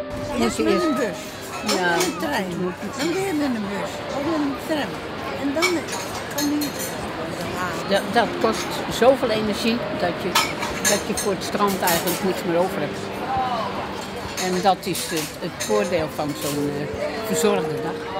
Eerst met een bus. Ja, Of met een trein. Dan weer met een bus. Of met een tram. En dan kan die... dat kost zoveel energie dat je voor het strand eigenlijk niks meer over hebt. En dat is het voordeel van zo'n verzorgde dag.